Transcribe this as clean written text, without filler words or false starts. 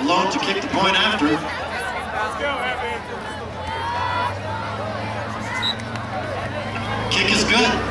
Malone to kick the point after. Let's go, Evan. Kick is good.